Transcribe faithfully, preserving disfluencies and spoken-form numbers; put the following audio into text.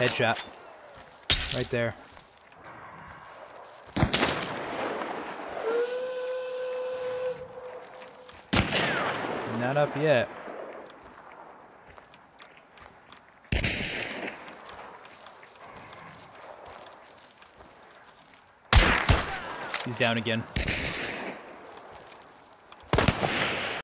Headshot. Right there. Not up yet. He's down again.